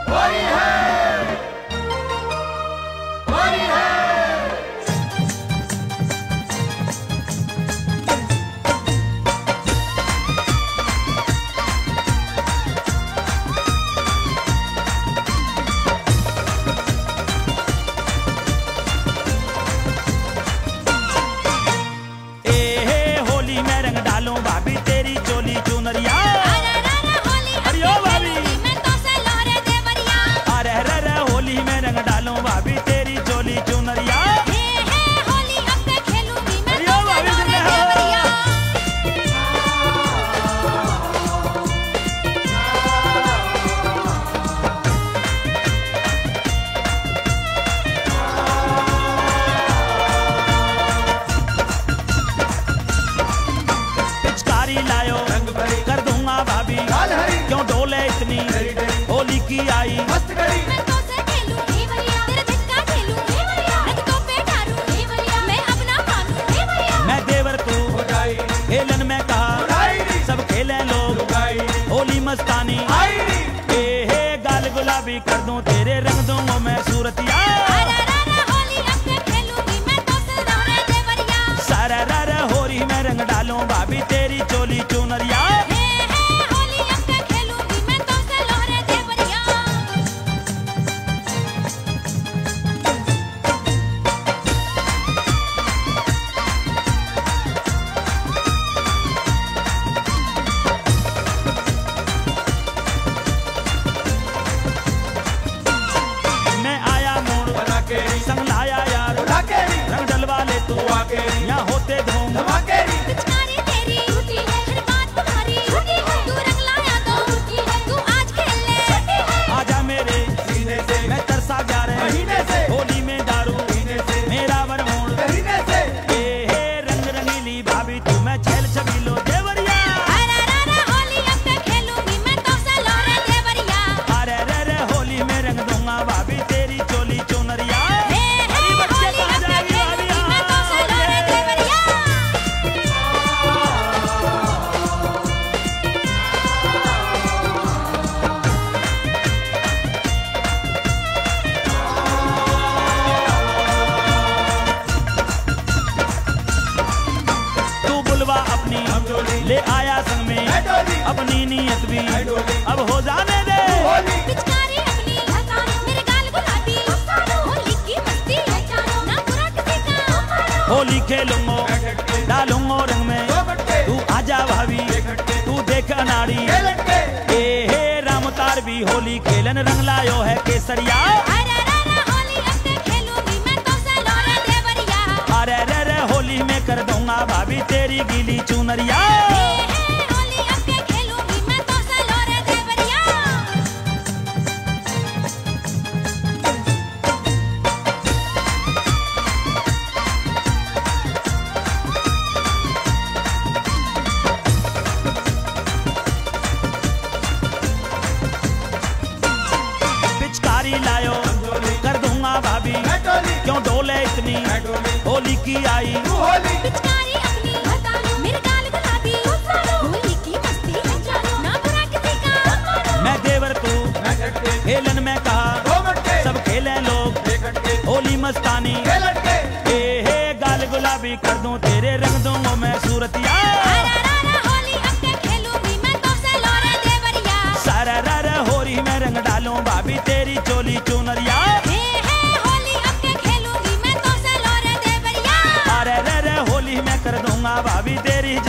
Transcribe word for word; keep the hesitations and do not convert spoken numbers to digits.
होली है, होली है। भाभी तेरी चोली चुनरिया, अरे भाभी मैं तो से लहरे देवरिया, अरे रे होली में रंग डालूं भाभी तेरी चोली चुनरिया, हे हे होली अब मैं खेलूंगी मैं तो से लहरे देवरिया। लायो कर दूंगा भाभी, क्यों डोले इतनी होली की आई मस्त घड़ी। मैं तो से खेलूं हे भैया, तेरा झटका खेलूं हे भैया, रंगों पे डालूं हे भैया, मैं अपना मानूं हे भैया। मैं देवर तू खेलन में कहा सब खेले लोग होली मस्तानी, ए हे गाल गुलाबी कर दूं तेरे रंग दूंगा मैं सूरतिया, होली में रंग डालूं भाभी तेरी चोली चुनरिया, हे हे होली अब मैं खेलूंगी मैं तो से लहरे देवरिया। मैं आया मोड़ बना के संग लाया यार रंग डलवा ले तू आके, यहाँ होते धूम पिचकारी तेरी झूठी है, हर बात तुम्हारी झूठी है, तू रंग लाया तो झूठी है, तू आज खेल ले। आजा मेरे सीने से मैं तरसा जा रहे महीने से, होली में दारू पीने से मेरा वरमोड़ महीने से, ए हे रंग रंगीली भाभी तू मैं छेल छबीलो देवरिया, अरे रे रे होली अब मैं खेलूंगी मैं तो से लहरे देवरिया, अरे रे रे होली में रंग दूंगा भाभी तेरी चोली चुनरिया। अपनी ले आया संग में अपनी नीयत भी अब हो जाने दे, पिचकारी अपनी मेरे गाल गुलाबी, होली की मस्ती है जानो ना बुरा किसी का, होली खेलूंगो डालूंगो रंग में तू आजा भाभी तू देख अनाड़ी, ए हे रामतार भी होली खेलन रंग लायो है केसरिया, अरे रे रे होली अब मैं खेलूंगी मैं तो से लहरे देवरिया, अरे रे रे होली में कर दूंगा भाभी तेरी गीली चुनरिया, हे हे होली अब मैं खेलूंगी मैं तो से लहरे देवरिया। पिचकारी लायो कर दूंगा भाभी, क्यों डोले इतनी होली की आई, पिचकारी अपनी मेरे गाल गुलाबी, होली की मस्ती है जानो ना बुरा किसी का, मैं देवर तू खेलन में कहा सब खेले लोग होली मस्तानी, ए हे गाल गुलाबी कर दूं तेरे रंग दूंगा मैं सूरतिया, होली अब मैं खेलूंगी मैं तो से लहरे देवरिया, सारा रा होली में रंग डालूं भाभी तेरी चोली चुनरिया, हे हे होली अब मैं खेलूंगी मैं तो से लहरे देवरिया, अरे रे रे होली में कर दूंगा भाभी तेरी